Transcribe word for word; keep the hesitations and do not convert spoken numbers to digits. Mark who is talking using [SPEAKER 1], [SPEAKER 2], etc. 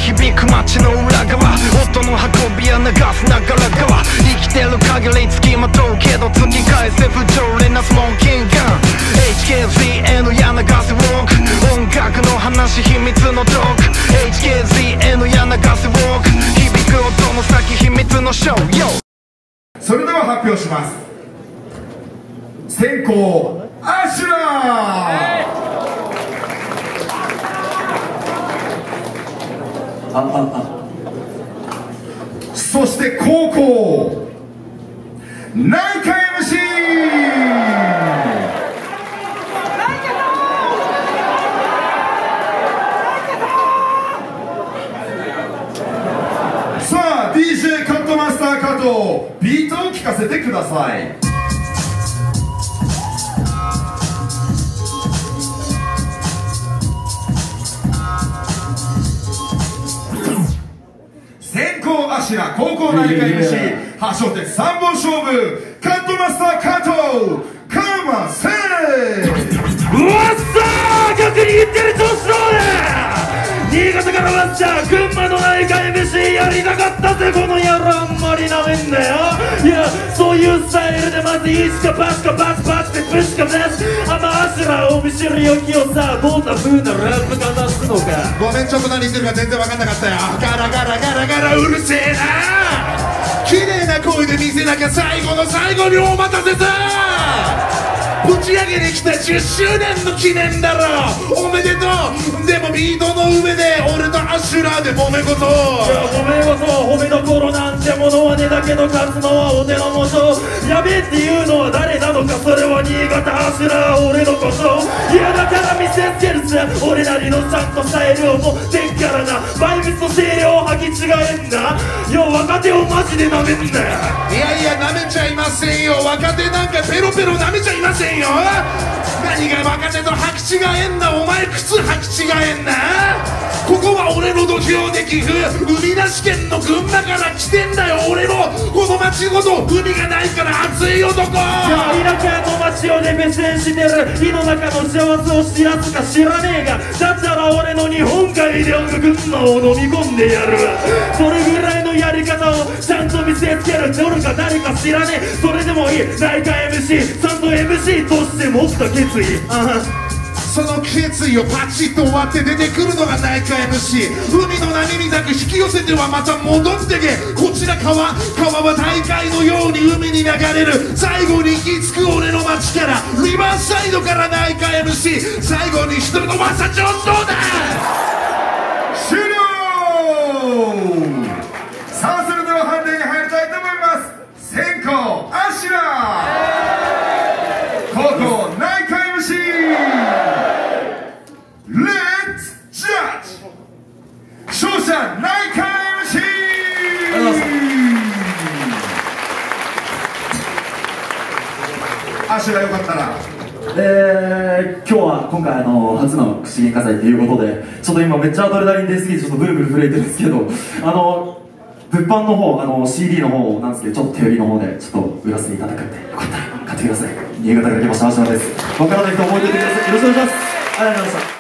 [SPEAKER 1] 響く街の裏側、音の運びや流すながら側、生きてる限り付きまとうけど突き返せ不条理なスモーキンガン エイチケーズーエヌ や流すウォーク、音楽の話秘密のトーク エイチケーズーエヌ や流すウォーク、響く音の先秘密のショー、よ。
[SPEAKER 2] それでは発表します。先攻アシュラー、
[SPEAKER 3] あああ
[SPEAKER 2] そして後攻ナイカ エムシー、 さあ ディージェー カットマスター加藤、ビートを聴かせてください。先攻アシュラ、後攻ナイカ エムシー、 発祥鉄さんぼん勝負、カットマスター加藤、カマセー。
[SPEAKER 4] うわっさー、逆に言ってる調子だ新潟からマッチャー、群馬のナイカ エムシー やりたかったぜ、この野郎あんまりなめんなよ。いや、そういうスタイルでまずいいしかバチかバチバチでブシかブシ、あのアシュラを見知るよきをさ、どんな風なラップか出すのか。
[SPEAKER 2] ごめん、ちょっと何言ってるか全然分かんなかったよ。ガラガラガラガラうるせえな、綺麗な声で見せなきゃ最後の最後にお待たせさ、ぶち上げに来たじゅっしゅうねんの記念だろ、おめでとう。でもビートの上で俺とアシュラーで揉め事。
[SPEAKER 4] いやごめんごと褒めどころなんてものはねだけど勝つのはお手の元、やべえっていうのは誰なのか、それは新潟アシュラー俺のこと。いやだから見せつけるぜ、俺なりのちゃんとスタイルを持ってんからな、バイブスと声量を履き違えんなよ、若手をマジでなめんなよ。
[SPEAKER 2] いやいや、なめちゃいませんよ、若手なんかペロペロなめちゃいませんよ。何が若手と履き違えんな、お前靴履き違えんな。ここは俺の土俵で岐阜、海なし県の群馬から来てんだよ。俺のこの町ごと海がないから熱い男。
[SPEAKER 4] じゃあ田舎の町をね目線してる火の中の幸せを知らずか知らねえが、だったら俺の日本海で群馬を飲み込んでやるわ。それぐらいのやり方をちゃんと見せつける、どれか誰か知らねえ、それでもいい。ナイカ エムシー ちゃんと エムシー として持った決意、あ
[SPEAKER 2] その決意をパチッと終わって出てくるのがナイカ エムシー。 海の波みたく引き寄せてはまた戻ってけ、こちら川、川は大海のように海に流れる。最後に行き着く俺の街からリバーサイドからナイカ エムシー、 最後に一人のマサ上等だ。終了。さあそれでは判定に入りたいと思います。先攻アシュラー、後攻ナイカ エムシー、 Let's judge。 勝者ナイカ エムシー。
[SPEAKER 3] ありがとうございます。
[SPEAKER 2] アシュラよかったら
[SPEAKER 3] えー、今日は今回あの初の口喧嘩祭ということで、ちょっと今めっちゃアドレナリン出すぎてちょっとブルブル震えてるんですけど、あの物販の方、あの シーディー の方なんですけど、ちょっと手売りの方でちょっと売らせていただくんで、よかったら買ってください。新潟から来ましたアシュラです。わからない人覚えておいてください。よろしくお願いします。ありがとうございました。